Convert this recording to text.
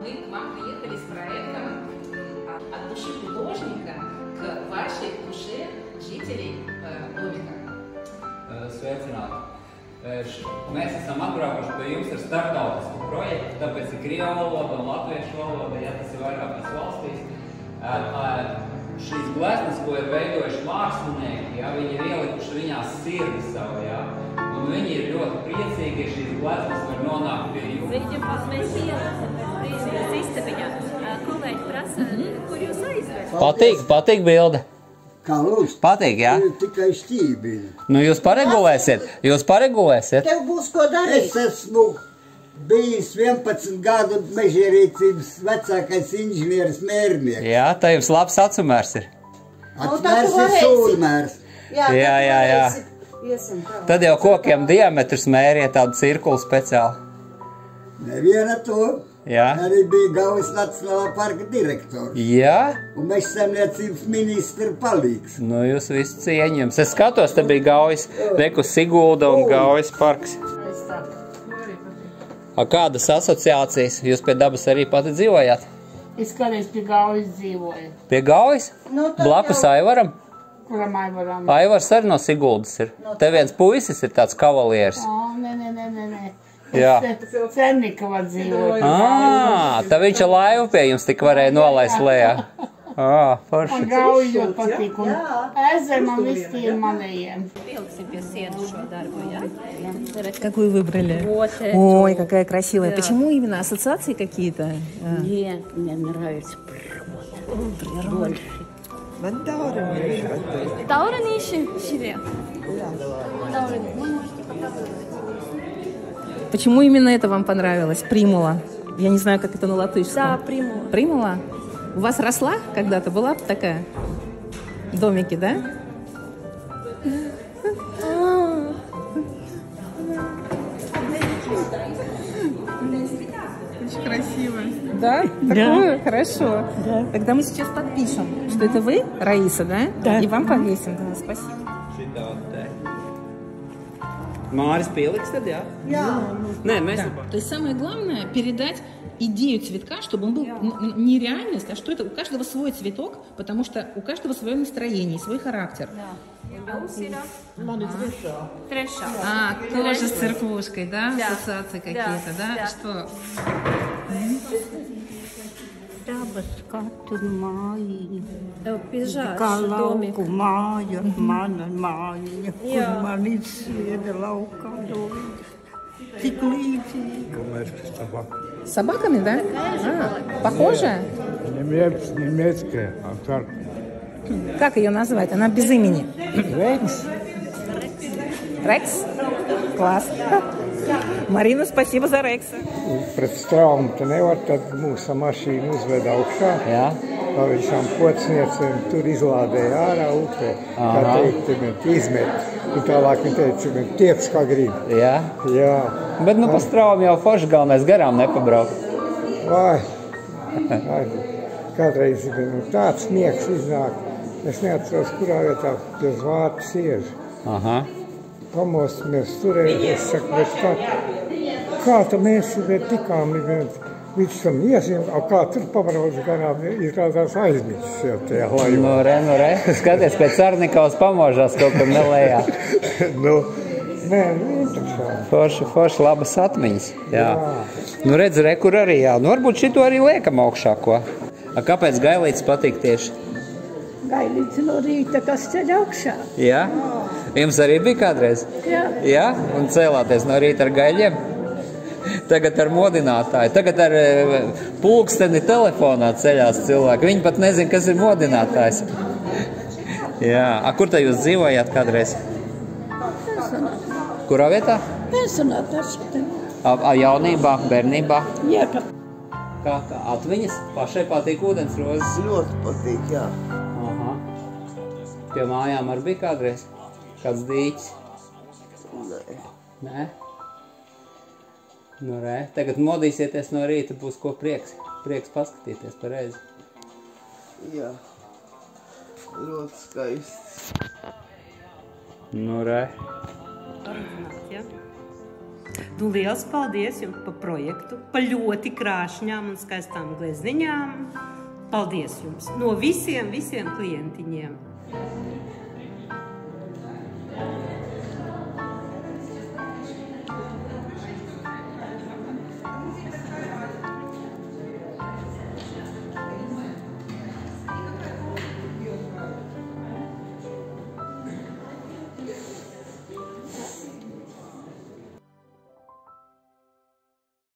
мы к вам приехали с проектом «От души художника к вашей душе жителей домика». Sveicināti! Mēs esam atbraukuši pie jums ar starptautisku projektu, tāpēc ir krievu valoda un latviešu valoda, ja tas ir vairākās valstīs. Šīs gleznas, ko ir veidojuši mākslinieki, ja, viņi ir ielikuši viņās sirdi savu, ja, un viņi ir ļoti priecīgi, ja šīs gleznas var nonākt pie jums. Mēs ielasam pēc brīvības istabiņā. Kolēģi prasa, kur jūs aizved? Patīk bilde. Kā lūdzu? Patīk, jā? Tikai šķībīgi. Nu, jūs paregulēsiet. Tev būs ko darīt. Es esmu bijis 11 gadu mežierīcības vecākais inženieris mērnieks. Jā, tā jums labs acumērs ir. Acumērs ir sūrmērs. Jā. Tad jau kokiem diametrus mēriet tādu cirkulu speciāli. Neviena to. Jā. Arī bija Gaujas Nacionālā parka direktors. Jā? Un mežsaimniecības ministra palīgs. Nu, jūs visu cieņums. Es skatos, te bija Gaujas, reku Sigulda un Gaujas parks. Kādas asociācijas? Jūs pie dabas arī pati dzīvojāt? Es kādreiz pie Gaujas dzīvoju. Pie Gaujas? Blakus Aivaram? Kuram Aivaram? Aivars arī no Siguldas ir. Te viens puisis ir tāds kavalieris. Nē. Jā. Cernikavā dzīvoju. Tā viņš ar laivu pie jums tik varēja nolaist lejā. Forši. Man Gauja ļoti patīk. Un ezeri man visi tie manējiem. Пилкsim pie sienas šo darbu, jā? Какую выбрали? Вот эту. Ой, какая красивая. Почему именно ассоциации какие-то? Нет, мне нравится природа. Тауриниши себе. Почему именно это вам понравилось? Примула. Я не знаю, как это на латышском. Да, примула. Примула? У вас росла когда-то? Была такая? В домике, да? Очень красиво. Да? Такое? Хорошо. Да. Тогда мы сейчас подпишем, что это вы, Раиса, да? Да. И вам повесим. Да, спасибо. Māris pieliks tad, jā? Nē, mēs То есть самое главное передать идею цветка, чтобы он был не реальность, а что это у каждого свой цветок, потому что у каждого свое настроение, свой характер. Трешā. Тоже с церквушкой, да? Ассоциации какие-то, да? Что? Dabas skatu mājiņa. Tev piežārs Kā lauku domika. māja, mana mājiņa, kur man izsieda laukā domika. Tik līdzīga. С собаками, да? Похожая? Немецкая, Как ее назвать? Она без имени. Рекс. Рекс? Класс. Marina, спасибо за Reksa. Pret straumu te nevar, tad mūsu mašīnu uzved augšā. Jā. Pa visām pocniecēm tur izlādēja ārā upē. Kā teikt, izmet. Un tālāk viņi teica, tiec kā grib. Jā? Jā. Bet nu pa straumu jau forši galvenais garām nepabraukt. Vai. Kādreiz tāds sniegs iznāk. Es neatceros, kurā vietā pie zvārta siež. Aha. Pamostamies turēt, es saku, bet kā tā mēs tikām, viņš tam iesim, kā tur pabrauc garām, izrādās aizmicis jau tajā lajumā. Nu re, skaties, pēc Cernikavas pamožās kaut kur nelējā. Nē, interesanti. Forši labas atmiņas, jā. Nu redz, re, kur arī, jā. Nu varbūt šito arī liekam augšā, ko? Kāpēc gailītes patīk tieši? Gailīts no rīta, kas ceļ augšā. Jā? Jums arī bija kādreiz? Jā. Jā? Un cēlāties no rīta ar gaļiem? Tagad ar modinātāju. Tagad ar pulksteni telefonā ceļās cilvēki. Viņi pat nezin, kas ir modinātājs. Jā. Kur te jūs dzīvojāt kādreiz? Kurā vietā? Pensionātās. Jaunībā, bērnībā? Jā. Kā atmiņas? Pašai patīk ūdensrozes? Ļoti patīk, jā. Aha. Pie mājām arī bija kādreiz? Kāds dīķis? Nē? Nu re, tagad modīsieties no rīta, būs ko prieks paskatīties pareizi. Jā, ļoti skaists. Nu re. Ja? Nu, liels paldies jums par projektu, par ļoti krāšņām un skaistām glezniņām. Paldies jums no visiem klientiņiem.